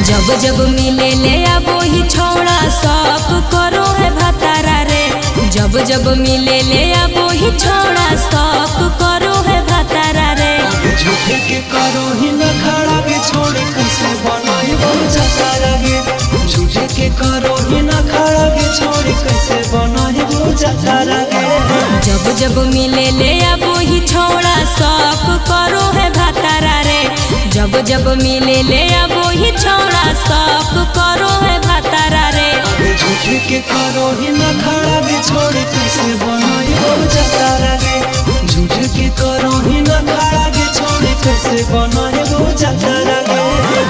जब जब मिले ले आबो ही छोड़ा सब करो है भतारा रे। जब जब मिले ले आबो ही छोड़ा सब करो है भतारा रे। झूठे के करो ही न खड़ा के छोड़े कैसे बनाई बहुत जतारा गे। झूठे के करो ही न खड़ा के छोड़े कैसे बनाई बहुत जतारा गे। जब जब मिले ले आबो ही छोड़ा सब करो है भतारा रे। जब जब मिले ले आबो ही छोड़ा सब करो है भतारा रे। झूठे के करो ही न खड़ा के छोड़े कैसे बनाई बहुत जतारा गे। झूठे के करो ही न खड़ा के छोड़े कैसे बनाई बहुत जतारा गे।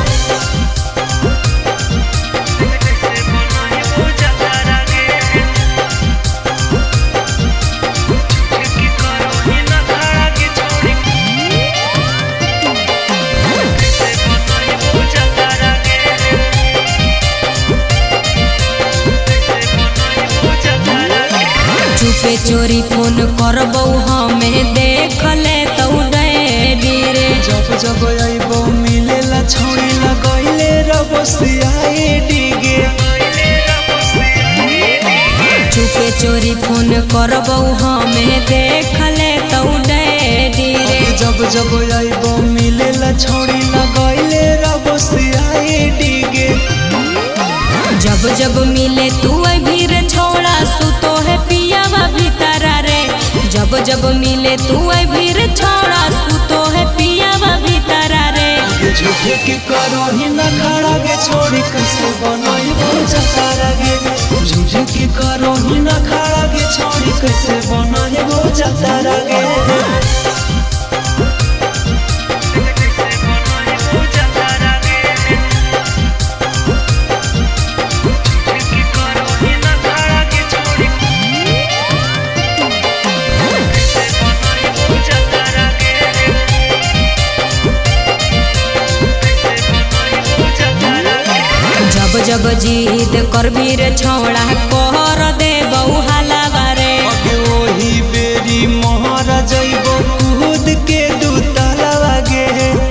चुपे चोरी फोन करबो हमें देख ले तो डैडी रे। जब जब आइबो मिले ला छोड़ी लगैले रबसियाए डिगे। चुपे चोरी फोन करबो हमें देख ले तो डैडी रे। जब जब आइबो मिले ला छोड़ी लगैले रबसियाए डिगे। जब जब मिले तू भीर छोड़ा सुतो है पियावा भीतरा रे। जब जब मिले तू भीर छोड़ा सुतो है पियावा भीतरा रे। झूठे के करो ही न खड़ा के छोड़ी कैसे बनाई बहुत जतारा गे। झूठे के करो ही न खड़ा के छोड़ी कैसे बनाई बहुत जतारा गे। जब जीद कर भीर छोड़ा कर दे बहु हलावा रे। वही बेरी मोहरा जइबो कूद के दूतलावा गे।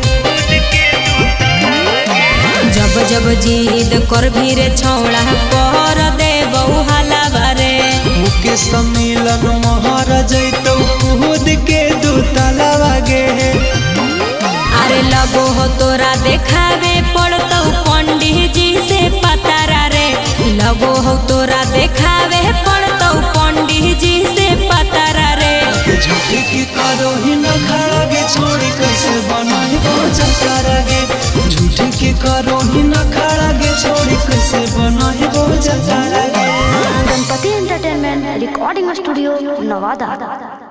जब जब जीद कर भीर छोड़ा कर दे बहु हलावा रे। मुके सम्मिलन मोहरा जइतो कूद के दूतलावा गे। अरे लगो हो तोरा देखावे पड़तो पंडित जी से पतारा रे। लगो हो तोरा देखावे पड़तो पंडित जी से पतारा रे। झूठे की करो ही न खड़ा के छोड़ी कैसे बनाई बहुत जतारा गे। झूठे की करो ही न खड़ा के छोड़ी कैसे बनाई बहुत जतारा गे। Ganpati entertainment recording studio Nawada.